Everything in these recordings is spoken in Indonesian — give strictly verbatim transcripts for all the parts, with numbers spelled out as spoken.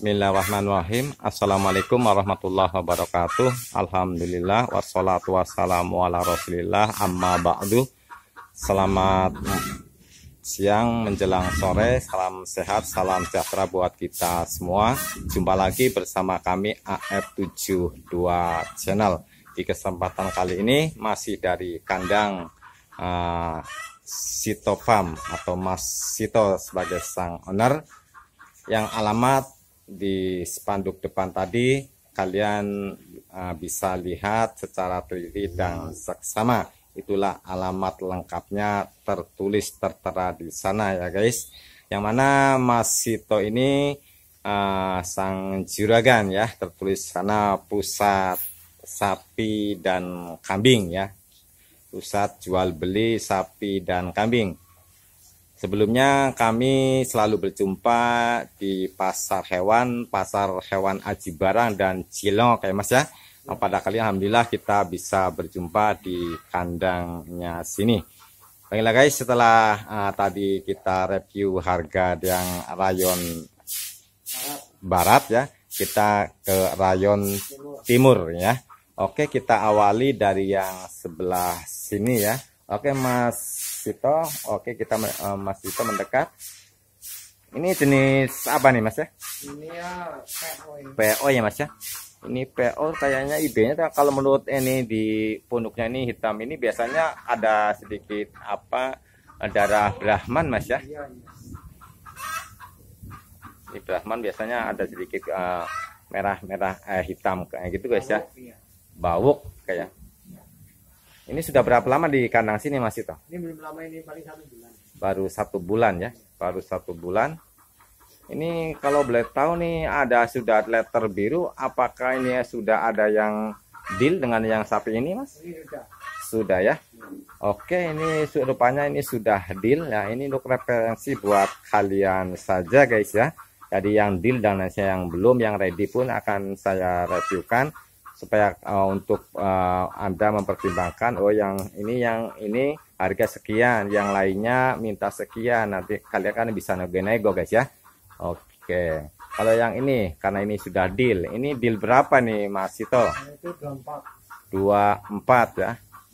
Bismillahirrahmanirrahim. Assalamualaikum warahmatullahi wabarakatuh. Alhamdulillah wassalatu wassalamu ala rasulillah, amma ba'du. Selamat siang menjelang sore, salam sehat, salam sejahtera buat kita semua. Jumpa lagi bersama kami A F tujuh puluh dua Channel. Di kesempatan kali ini masih dari kandang uh, Sito Farm atau Mas Sito sebagai sang owner, yang alamat di spanduk depan tadi kalian uh, bisa lihat secara teliti dan seksama. Itulah alamat lengkapnya tertulis tertera di sana ya guys. Yang mana Mas Sito ini uh, sang juragan ya, tertulis sana pusat sapi dan kambing ya. Pusat jual beli sapi dan kambing. Sebelumnya kami selalu berjumpa di pasar hewan, pasar hewan Aji Barang dan Cilok ya Mas ya. Nah, pada kali alhamdulillah kita bisa berjumpa di kandangnya sini. Baiklah guys, setelah uh, tadi kita review harga yang rayon barat ya, kita ke rayon timur ya. Oke, kita awali dari yang sebelah sini ya. Oke Mas Sito, oke kita uh, Mas Sito mendekat. Ini jenis apa nih Mas ya? Ini ya P O ya Mas ya. Ini P O kayaknya I B-nya kalau menurut ini di punduknya ini hitam ini biasanya ada sedikit apa darah Brahman Mas ya. Ini Brahman biasanya ada sedikit merah-merah uh, uh, hitam kayak gitu guys ya. Bawuk kayak. Ini sudah berapa lama di kandang sini Mas Sito? Ini belum lama, ini paling satu bulan. Baru satu bulan ya, baru satu bulan. Ini kalau boleh tahu nih, ada sudah letter biru, apakah ini ya sudah ada yang deal dengan yang sapi ini Mas? Ini sudah. Sudah ya. Oke, ini rupanya ini sudah deal ya. Ini untuk referensi buat kalian saja guys ya. Jadi yang deal dan yang belum, yang ready pun akan saya reviewkan. Supaya uh, untuk uh, Anda mempertimbangkan, oh yang ini yang ini harga sekian, yang lainnya minta sekian, nanti kalian kan bisa nego-nego guys ya. Oke, kalau yang ini karena ini sudah deal, ini deal berapa nih Mas Sito? Itu dua puluh empat. dua puluh empat ya.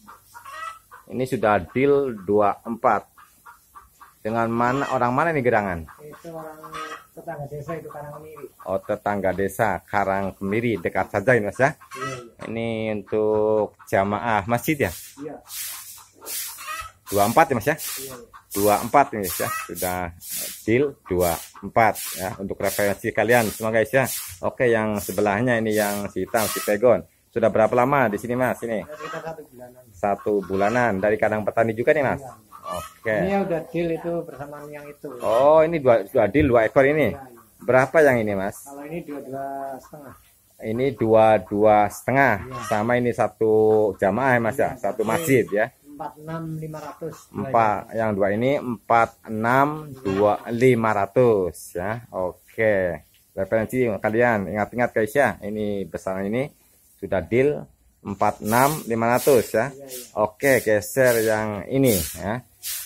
Ini sudah deal dua puluh empat. Dengan mana, orang mana nih gerangan? Itu orang tetangga desa, itu Karangkemiri. Oh, tetangga desa Karangkemiri, dekat saja ini Mas ya. Iya, iya. Ini untuk jamaah masjid ya. Iya. dua puluh empat ya Mas ya. Iya, iya. dua puluh empat ini ya, sudah deal dua puluh empat ya, untuk referensi kalian semua guys ya. Oke, yang sebelahnya ini yang si hitam, si pegon. Sudah berapa lama di sini Mas ini? Kita satu bulanan. Satu bulanan dari kandang petani juga nih Mas. Iya. Oke. Ini ya udah deal itu bersama yang itu. Oh, ini dua, dua deal dua ekor ini. Iya, iya. Berapa yang ini Mas? Kalau ini dua dua setengah. Ini dua dua setengah, Iya. sama ini satu jamaah ya Mas ya, Iya, satu tapi masjid ya. Empat enam lima ratus. Empat, yang dua ini empat enam dua lima ratus ya. Oke, referensi kalian ingat-ingat guys ya, ini besaran ini sudah deal empat enam lima ratus ya. Iya, iya. Oke, geser yang ini ya.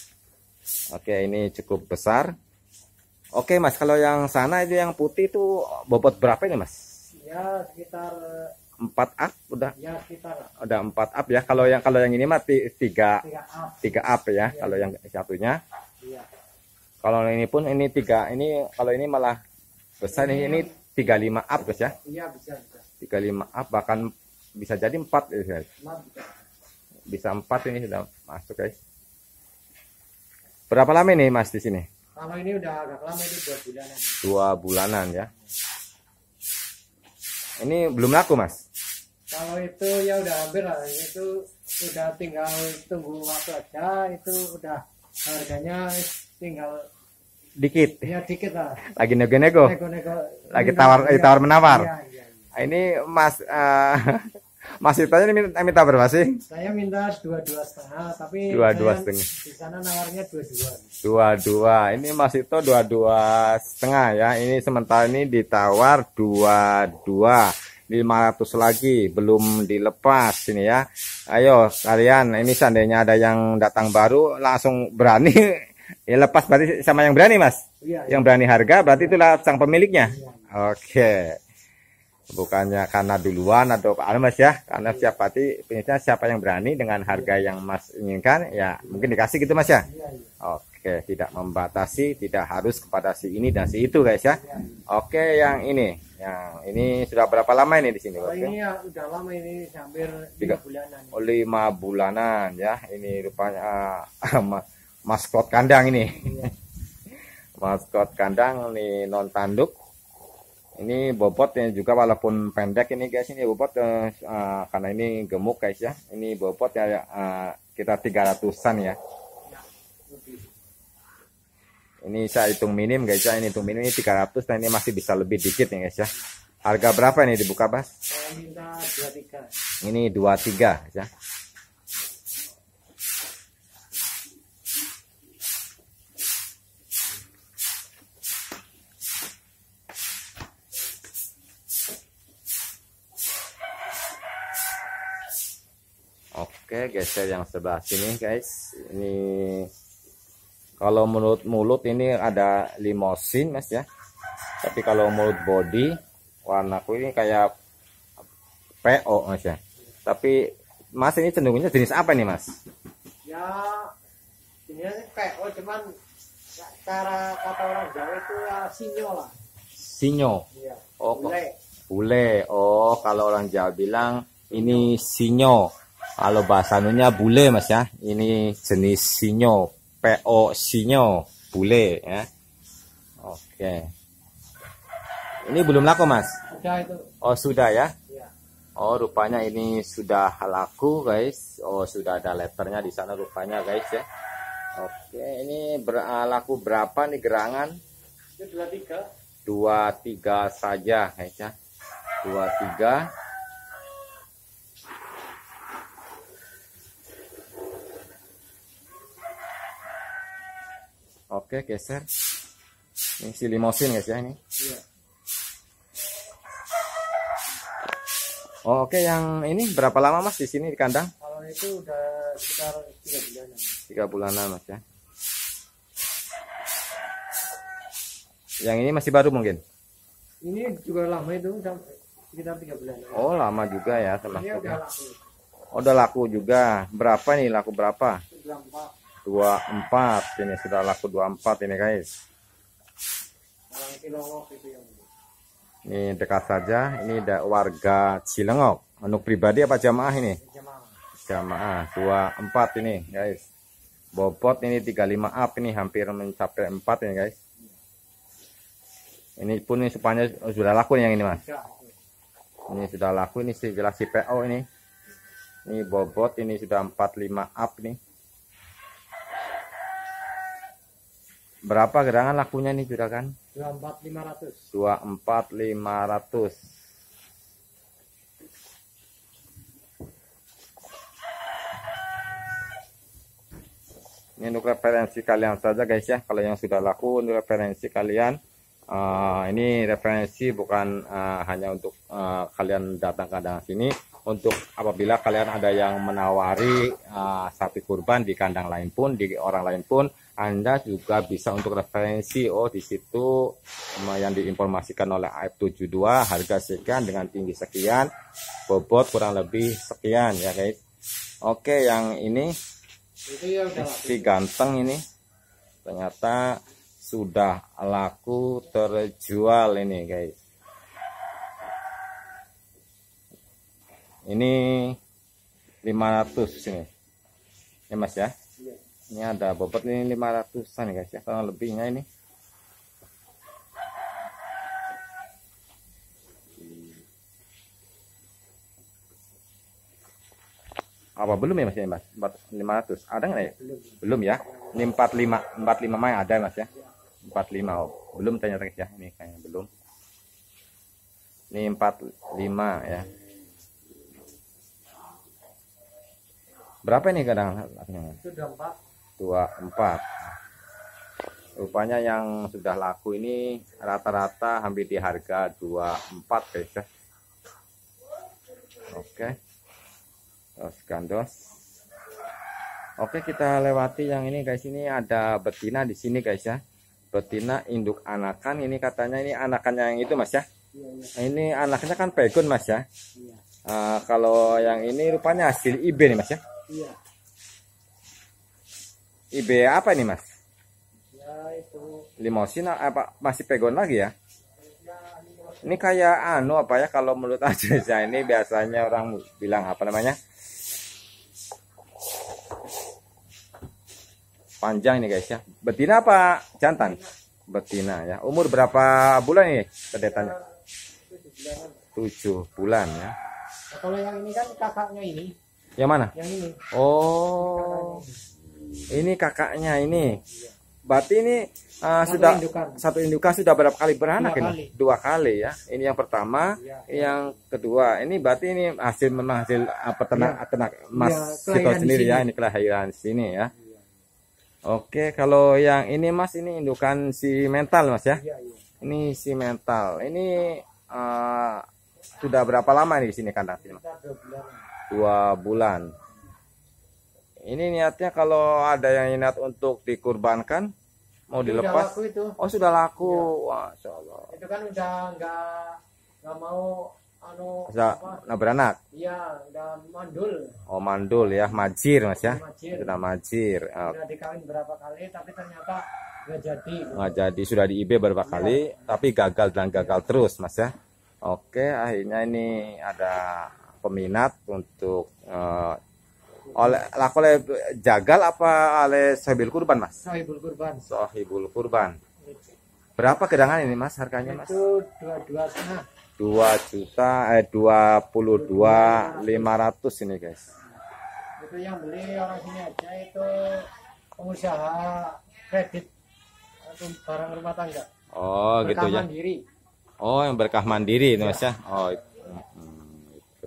Oke, ini cukup besar. Oke Mas, kalau yang sana itu yang putih itu bobot berapa ini Mas? Ya sekitar Empat up udah. ya sekitar Udah empat up ya. Kalau yang kalau yang ini mah tiga tiga up. tiga up ya. Iya, Kalau iya. yang satunya. Iya. Kalau ini pun ini tiga, ini kalau ini malah besar ini, ini tiga puluh lima up guys ya. Iya bisa bisa. tiga puluh lima up, bahkan bisa jadi empat guys. Empat bisa. Bisa empat ini sudah masuk guys. Berapa lama ini Mas di sini? Kalau ini udah agak lama, itu dua bulanan. Dua bulanan ya. Ini belum laku Mas. Kalau itu ya udah hampir lah, itu udah tinggal tunggu waktu aja, itu udah harganya tinggal Dikit. ya dikit lah. Lagi nego-nego. Nego-nego. Lagi tawar Iya, tawar menawar. iya, iya, iya. Ini Mas uh, Mas Sitanya ini minta, minta berapa sih? Saya minta dua dua setengah, tapi Dua dua saya setengah. di sana nawarnya dua dua. Dua dua. Ini Mas itu dua dua setengah ya. Ini sementara ini ditawar dua dua. lima ratus lagi belum dilepas ini ya. Ayo kalian, ini seandainya ada yang datang baru langsung berani ya lepas, berarti sama yang berani Mas. Iya, Yang berani harga berarti itulah sang pemiliknya. iya. Oke. Bukannya karena duluan atau apa mas ya, karena siapa hati pengennya siapa yang berani dengan harga yang mas inginkan ya mungkin dikasih gitu mas ya. Oke, tidak membatasi, tidak harus kepada si ini dan si itu guys ya. Oke, yang ini, yang ini sudah berapa lama ini di sini? Oh, ini ya udah lama, ini hampir tiga bulanan. Oh, lima bulanan ya. Ini rupanya uh, maskot kandang ini. Maskot kandang nih non tanduk. Ini bobotnya juga walaupun pendek ini guys, ini bobot uh, uh, karena ini gemuk guys ya. Ini bobotnya uh, kita tiga ratusan ya. Ini saya hitung minim guys ya, ini hitung minim ini tiga ratus, nah ini masih bisa lebih dikit ya guys ya. Harga berapa ini dibuka Bas? Saya minta dua puluh tiga. Ini dua puluh tiga ya. Oke, geser yang sebelah sini guys. Ini kalau mulut mulut ini ada limosin mas ya. Tapi kalau mulut body warna kuning kayak P O mas ya. Tapi mas ini cenderungnya jenis apa nih mas? Ya ini P O, cuman cara kata orang Jawa itu ya sinyo lah. Sinyo. Iya. Oh, bule. Bule. Oh, kalau orang Jawa bilang ini sinyo. Kalau bahasanya bule mas ya, ini jenis sinyo, P O sinyo, bule ya. Oke. Ini belum laku mas? Sudah itu. Oh sudah ya? Ya. Oh rupanya ini sudah laku guys. Oh sudah ada letternya di sana rupanya guys ya. Oke, ini ber laku berapa nih gerangan? Itu dua tiga. Dua tiga saja guys ya. Dua tiga. Oke, geser. Ini si limosin guys ya ini. Iya. Oh, oke, yang ini berapa lama mas di sini di kandang? Kalau itu udah sekitar tiga bulanan. Tiga bulanan mas ya. Yang ini masih baru mungkin? Ini juga lama itu, sekitar tiga bulan. Oh, lama juga ya termasuk. Ini udah laku. Oh, udah laku juga. Berapa nih laku berapa? dua puluh empat. Ini sudah laku dua puluh empat ini guys. Orang Cilongok itu yang ini dekat saja. Ini ada warga Cilengok. Untuk pribadi apa jamaah ini? jamaah. Jamaah dua puluh empat ini guys. Bobot ini tiga puluh lima up ini hampir mencapai empat ini guys. Ini pun ini supaya sudah laku nih yang ini mas. Ini sudah laku, ini jelas si P O ini. Ini bobot ini sudah empat puluh lima up nih. Berapa gerangan lakunya nih juragan? dua puluh empat lima ratus. dua puluh empat lima ratus. Ini untuk referensi kalian saja guys ya. Kalau yang sudah laku untuk referensi kalian. Uh, ini referensi bukan uh, hanya untuk uh, kalian datang ke kandang sini. Untuk apabila kalian ada yang menawari uh, sapi kurban di kandang lain pun, di orang lain pun, Anda juga bisa untuk referensi. Oh, di situ um, yang diinformasikan oleh A F tujuh puluh dua harga sekian dengan tinggi sekian, bobot kurang lebih sekian ya guys. Oke, yang ini itu ya udah si ganteng ini ternyata sudah laku terjual ini guys. Ini lima ratus ini ya mas ya. Ini ada bobot ini lima ratusan guys ya, kalau lebihnya ini. Apa belum ya mas ya mas? lima ratus ada nggak ya? belum. Belum ya. Ini empat puluh lima empat puluh lima mah ada mas ya. empat puluh lima. Oh, belum ternyata ya, ini kayaknya belum. Ini empat puluh lima ya. Berapa ini kadang? Sudah empat. dua puluh empat. Rupanya yang sudah laku ini rata-rata hampir di harga dua puluh empat guys ya. Oke. Dos gandos. Oke, kita lewati yang ini guys. Ini ada betina di sini guys ya. Betina induk anakan, ini katanya ini anakannya yang itu Mas ya. Iya, iya. Nah, ini anaknya kan pegon Mas ya. Iya. Uh, kalau yang ini rupanya hasil I B nih Mas ya. Iya. I B apa ini Mas? Ya itu. Limosin apa masih pegon lagi ya? Ya, limosin. Ini kayak anu apa ya, kalau menurut aja saya ini biasanya orang bilang apa namanya? Panjang ini guys ya. Betina apa jantan? Betina ya. Umur berapa bulan ini kedetannya? tujuh bulan ya. Nah, kalau yang ini kan kakaknya ini. Yang mana? Yang ini. Oh. Ini kakaknya ini. Berarti ini uh, Satu sudah indukan. satu indukan sudah berapa kali beranak Dua ini? kali. Dua kali ya. Ini yang pertama, Ya. yang kedua. Ini berarti ini hasil memang hasil uh, peternak Ya. ternak Mas Ya, Sito kelahiran sendiri di ya. sini. Ini kelahiran sini ya. Oke, kalau yang ini Mas, ini indukan si mental Mas ya. Iya, iya. Ini si mental. Ini uh, sudah berapa lama nih di sini kandang sini Mas? Kita dua bulan. Dua bulan. Ini niatnya kalau ada yang niat untuk dikurbankan, mau Itu dilepas. udah laku itu. Oh sudah laku, Masya Allah. Itu kan udah nggak nggak mau anu Sudah apa? nah, beranak. Iya, udah mandul. Oh mandul ya, majir Mas ya. Majir. Sudah majir. Oh, Udah dikawin berapa kali tapi ternyata nggak jadi. nggak jadi, sudah di I B beberapa kali, tapi gagal dan gagal terus Mas ya. Oke, akhirnya ini ada peminat untuk eh, oleh laku oleh jagal apa oleh sahibul kurban Mas? Sohibul kurban. Sahibul kurban. Berapa gedangan ini Mas harganya Mas? Itu dua dua setengah. dua juta eh dua puluh dua lima ratus ini guys. Itu yang beli orang sini aja itu pengusaha kredit atau barang rumah tangga. Oh gitu Berkah ya. Mandiri. Oh yang berkah mandiri itu Mas ya. Oh itu. Hmm, itu.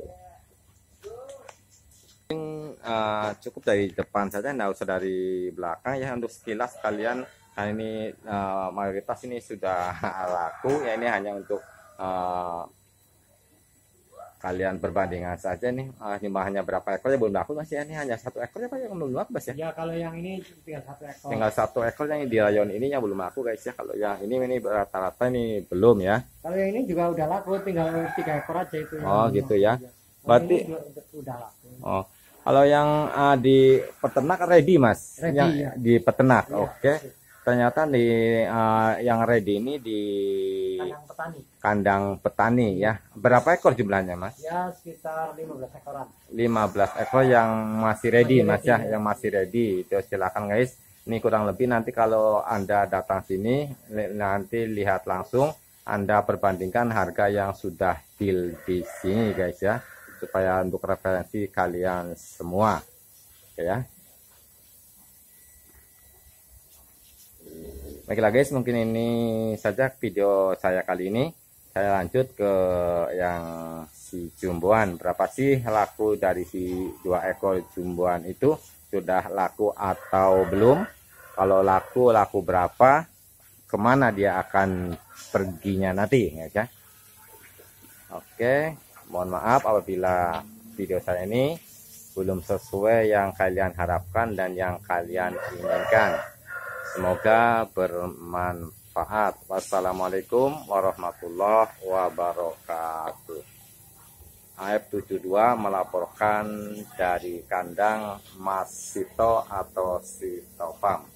Uh, cukup dari depan saja, nggak usah dari belakang ya, untuk sekilas kalian. Nah ini uh, mayoritas ini sudah laku ya, ini hanya untuk uh, kalian perbandingan saja nih. Uh, hanya berapa ekor ya belum laku Mas ya, ini hanya satu ekor ya Pak yang belum laku Mas ya. Ya kalau yang ini tinggal satu ekor. Tinggal satu ekor yang di rayon ini yang belum laku guys ya. Kalau yang ini ini rata-rata ini belum ya. Kalau yang ini juga udah laku, tinggal tiga ekor aja itu. Oh yang gitu belum. ya. Kalau Berarti ini udah, udah laku. oh kalau yang uh, di peternak ready Mas. Ready, yang ya. di peternak. Ya, Oke. Ternyata di uh, yang ready ini di Kandang petani. kandang petani ya. Berapa ekor jumlahnya Mas? Ya sekitar lima belas ekoran. lima belas ekor yang masih ready Masih Mas ready, ya, ya. yang masih ready. Itu silakan guys. Ini kurang lebih nanti kalau Anda datang sini li- nanti lihat langsung, Anda perbandingkan harga yang sudah deal di sini guys ya, supaya untuk referensi kalian semua. Oke ya. Baiklah guys, mungkin ini saja video saya kali ini. Saya lanjut ke yang si jumboan. Berapa sih laku dari si dua ekor jumboan itu? Sudah laku atau belum? Kalau laku, laku berapa? Kemana dia akan perginya nanti ya? Oke, mohon maaf apabila video saya ini belum sesuai yang kalian harapkan dan yang kalian inginkan. Semoga bermanfaat. Wassalamualaikum warahmatullahi wabarakatuh. A F tujuh dua melaporkan dari kandang Mas Sito atau Sito Farm.